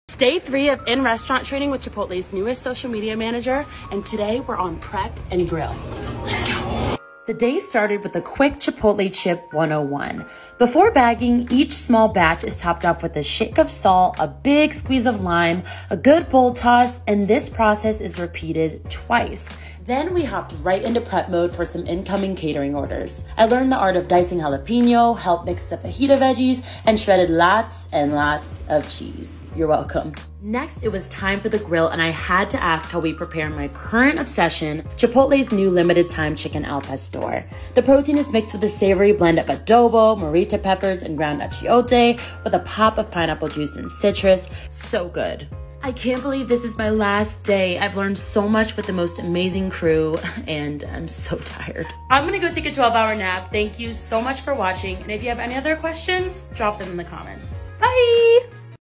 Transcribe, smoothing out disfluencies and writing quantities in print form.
Day 3 of in-restaurant training with Chipotle's newest social media manager, and today we're on prep and grill. Let's go. The day started with a quick Chipotle chip 101. Before bagging, each small batch is topped off with a shake of salt, a big squeeze of lime, a good bowl toss, and this process is repeated twice. Then we hopped right into prep mode for some incoming catering orders. I learned the art of dicing jalapeno, helped mix the fajita veggies, and shredded lots and lots of cheese. You're welcome. Next, it was time for the grill, and I had to ask how we prepare my current obsession, Chipotle's new limited time chicken al pastor. The protein is mixed with a savory blend of adobo, morita peppers, and ground achiote with a pop of pineapple juice and citrus. So good. I can't believe this is my last day. I've learned so much with the most amazing crew, and I'm so tired. I'm gonna go take a 12-hour nap. Thank you so much for watching, and if you have any other questions, drop them in the comments. Bye!